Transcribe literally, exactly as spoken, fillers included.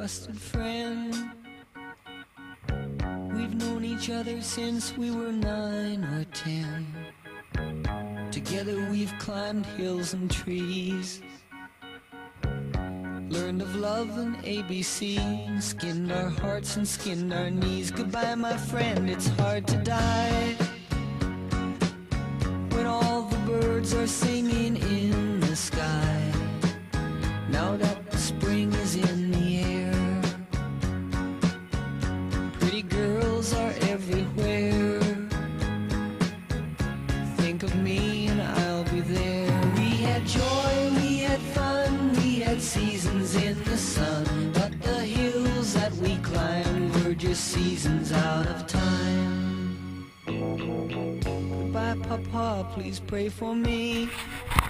trusted friend. We've known each other since we were nine or ten. Together we've climbed hills and trees, learned of love and A B C, skinned our hearts and skinned our knees. Goodbye, my friend, it's hard to die when all the birds are singing in the sky. Now that the spring is in the air, pretty girls are everywhere. Think of me and I'll be there. We had joy, we had fun, we had seasons in the sun, but the hills that we climbed were just seasons out of time. Goodbye, Papa, please pray for me.